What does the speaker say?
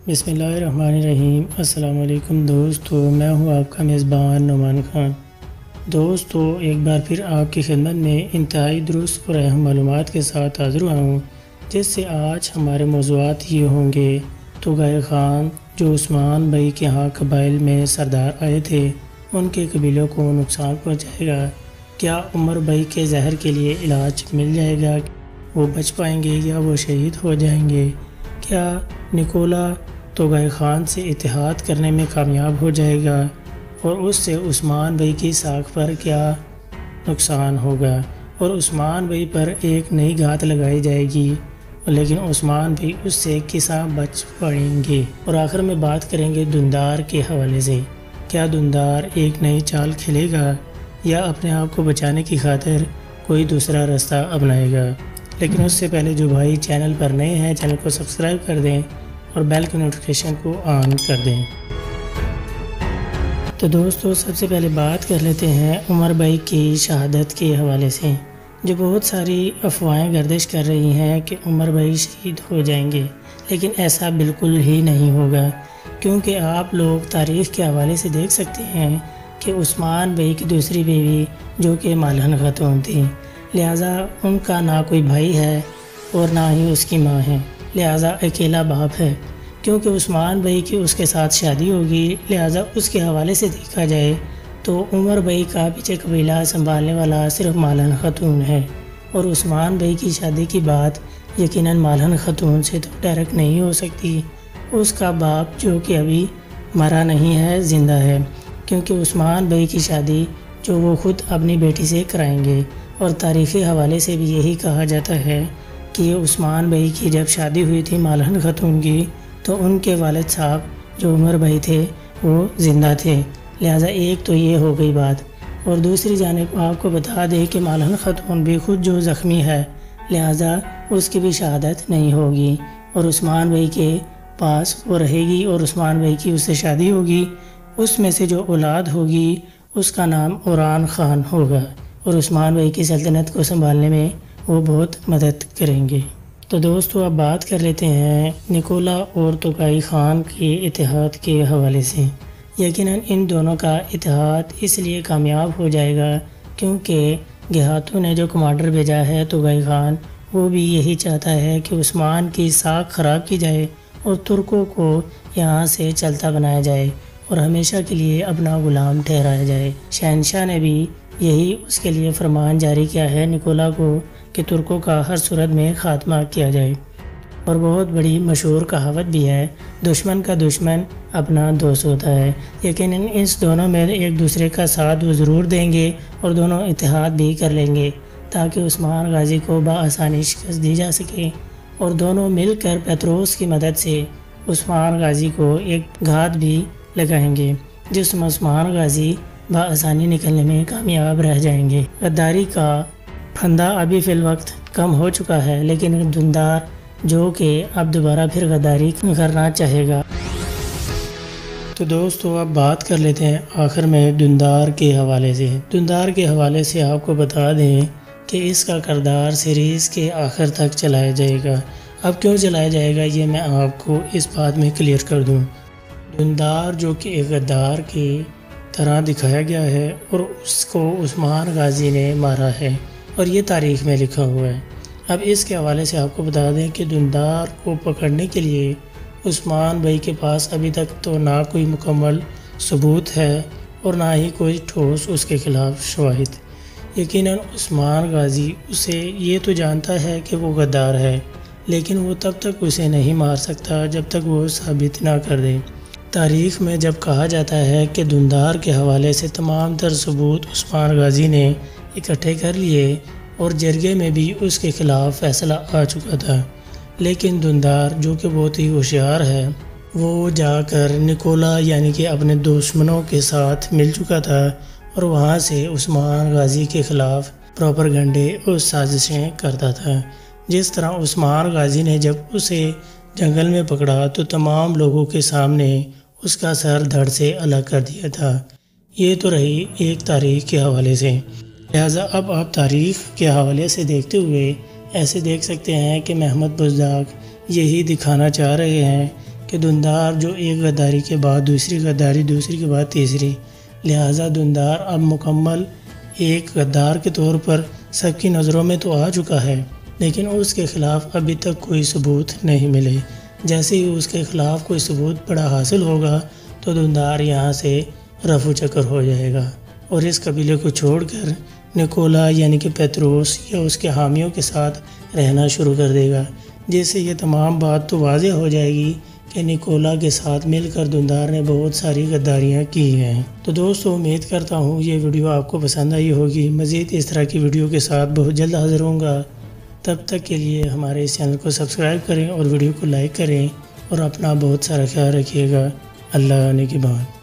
بسم اللہ الرحمن الرحیم۔ السلام علیکم دوستو، میں ہوں آپ کا میزبان نعمان خان۔ دوستو، ایک بار پھر آپ کی خدمت میں انتہائی درست اور اہم معلومات کے ساتھ حاضر ہوا ہوں، جس سے آج ہمارے موضوعات یہ ہوں گے۔ توغائے خان جو عثمان بھائی کے ہاں قبائل میں سردار آئے تھے، ان کے قبیلوں کو نقصان پہنچائے گا؟ کیا عمر بھائی کے زہر کے لیے علاج مل جائے گا؟ وہ بچ پائیں گے یا وہ شہید ہو جائیں گے؟ کیا نکولا توغائے خان سے اتحاد کرنے میں کامیاب ہو جائے گا اور اس سے عثمان بھائی کی ساکھ پر کیا نقصان ہوگا اور عثمان بھائی پر ایک نئی گھات لگائی جائے گی، لیکن عثمان بھائی اس سے کساں بچ پڑیں گے؟ اور آخر میں بات کریں گے دھندار کے حوالے سے۔ کیا دھندار ایک نئی چال کھیلے گا یا اپنے آپ کو بچانے کی خاطر کوئی دوسرا راستہ اپنائے گا؟ لیکن اس سے پہلے جو بھائی چینل پر نئے ہیں، چینل کو سبسکرائب کر دیں اور بیل کی نوٹیفیکیشن کو آن کر دیں۔ تو دوستو، سب سے پہلے بات کر لیتے ہیں عمر بھائی کی شہادت کے حوالے سے، جو بہت ساری افواہیں گردش کر رہی ہیں کہ عمر بھائی شہید ہو جائیں گے، لیکن ایسا بالکل ہی نہیں ہوگا، کیونکہ آپ لوگ تاریخ کے حوالے سے دیکھ سکتے ہیں کہ عثمان بھائی کی دوسری بیوی جو کہ مالہن خاتون تھی، لہٰذا ان کا نہ کوئی بھائی ہے اور نہ ہی اس کی ماں ہے، لہٰذا اکیلا باپ ہے۔ کیونکہ عثمان بھائی کی اس کے ساتھ شادی ہوگی، لہٰذا اس کے حوالے سے دیکھا جائے تو عمر بھائی کا پیچھے قبیلہ سنبھالنے والا صرف مالہن خاتون ہے، اور عثمان بھائی کی شادی کی بات یقیناً مالہن خاتون سے تو ڈائریکٹ نہیں ہو سکتی۔ اس کا باپ جو کہ ابھی مرا نہیں ہے، زندہ ہے، کیونکہ عثمان بھائی کی شادی جو وہ خود اپنی بیٹی سے کرائیں گے، اور تاریخی حوالے سے بھی یہی کہا جاتا ہے کہ عثمان بھائی کی جب شادی ہوئی تھی مالہن خاتون کی، تو ان کے والد صاحب جو عمر بھائی تھے وہ زندہ تھے، لہٰذا ایک تو یہ ہو گئی بات، اور دوسری جانب آپ کو بتا دیں کہ مالہن خاتون بھی خود جو زخمی ہے، لہٰذا اس کی بھی شہادت نہیں ہوگی، اور عثمان بھائی کے پاس وہ رہے گی، اور عثمان بھائی کی اس سے شادی ہوگی، اس میں سے جو اولاد ہوگی اس کا نام عوران خان ہوگا، اور عثمان بھائی کی سلطنت کو سنبھالنے میں وہ بہت مدد کریں گے۔ تو دوستو، اب بات کر لیتے ہیں نکولا اور توغائے خان کے اتحاد کے حوالے سے۔ یقیناً ان دونوں کا اتحاد اس لیے کامیاب ہو جائے گا کیونکہ گہاتوں نے جو کمانڈر بھیجا ہے توغائے خان، وہ بھی یہی چاہتا ہے کہ عثمان کی ساکھ خراب کی جائے اور ترکوں کو یہاں سے چلتا بنایا جائے اور ہمیشہ کے لیے اپنا غلام ٹھہرایا جائے۔ شہنشاہ نے بھی یہی اس کے لیے فرمان جاری کیا ہے نکولا کو کہ ترکوں کا ہر صورت میں خاتمہ کیا جائے، اور بہت بڑی مشہور کہاوت بھی ہے، دشمن کا دشمن اپنا دوست ہوتا ہے۔ یقیناً اس دونوں میں ایک دوسرے کا ساتھ وہ ضرور دیں گے اور دونوں اتحاد بھی کر لیں گے تاکہ عثمان غازی کو بآسانی شکست دی جا سکے، اور دونوں مل کر پیتروس کی مدد سے عثمان غازی کو ایک گھات بھی لگائیں گے جس میں عثمان غازی بآسانی نکلنے میں کامیاب رہ جائیں گے۔ غداری کا پھندہ ابھی فی الوقت کم ہو چکا ہے، لیکن دھندار جو کہ اب دوبارہ پھر غداری کرنا چاہے گا۔ تو دوستو، اب بات کر لیتے ہیں آخر میں دھندار کے حوالے سے۔ دھندار کے حوالے سے آپ کو بتا دیں کہ اس کا کردار سیریز کے آخر تک چلایا جائے گا۔ اب کیوں چلایا جائے گا یہ میں آپ کو اس بات میں کلیئر کر دوں۔ دھندار جو کہ ایک غدار کی طرح دکھایا گیا ہے اور اس کو عثمان غازی نے مارا ہے، اور یہ تاریخ میں لکھا ہوا ہے۔ اب اس کے حوالے سے آپ کو بتا دیں کہ دھندار کو پکڑنے کے لیے عثمان بھائی کے پاس ابھی تک تو نہ کوئی مکمل ثبوت ہے اور نہ ہی کوئی ٹھوس اس کے خلاف شواہد۔ یقیناً عثمان غازی اسے یہ تو جانتا ہے کہ وہ غدار ہے، لیکن وہ تب تک اسے نہیں مار سکتا جب تک وہ ثابت نہ کر دے۔ تاریخ میں جب کہا جاتا ہے کہ دھندار کے حوالے سے تمام تر ثبوت عثمان غازی نے اکٹھے کر لیے اور جرگے میں بھی اس کے خلاف فیصلہ آ چکا تھا، لیکن دھندار جو کہ بہت ہی ہوشیار ہے، وہ جا کر نکولا یعنی کہ اپنے دشمنوں کے ساتھ مل چکا تھا اور وہاں سے عثمان غازی کے خلاف پروپیگنڈے اور سازشیں کرتا تھا۔ جس طرح عثمان غازی نے جب اسے جنگل میں پکڑا تو تمام لوگوں کے سامنے اس کا سر دھڑ سے الگ کر دیا تھا۔ یہ تو رہی ایک تاریخ کے حوالے سے۔ لہٰذا اب آپ تاریخ کے حوالے سے دیکھتے ہوئے ایسے دیکھ سکتے ہیں کہ محمد بزدار یہی دکھانا چاہ رہے ہیں کہ دھندار جو ایک غداری کے بعد دوسری غداری، دوسری کے بعد تیسری، لہٰذا دھندار اب مکمل ایک غدار کے طور پر سب کی نظروں میں تو آ چکا ہے، لیکن اس کے خلاف ابھی تک کوئی ثبوت نہیں ملے۔ جیسے ہی اس کے خلاف کوئی ثبوت بڑا حاصل ہوگا تو دھندار یہاں سے رفو چکر ہو جائے گا اور اس قبیلے کو چھوڑ کر نکولا یعنی کہ پیتروس یا اس کے حامیوں کے ساتھ رہنا شروع کر دے گا، جس سے یہ تمام بات تو واضح ہو جائے گی کہ نکولا کے ساتھ مل کر دھندار نے بہت ساری غداریاں کی ہیں۔ تو دوستو، امید کرتا ہوں یہ ویڈیو آپ کو پسند آئی ہوگی۔ مزید اس طرح کی ویڈیو کے ساتھ بہت جلد حاضر ہوں گا۔ تب تک کے لیے ہمارے اس چینل کو سبسکرائب کریں اور ویڈیو کو لائک کریں اور اپنا بہت سارا خیال رکھیے گا۔ اللہ نگہبان۔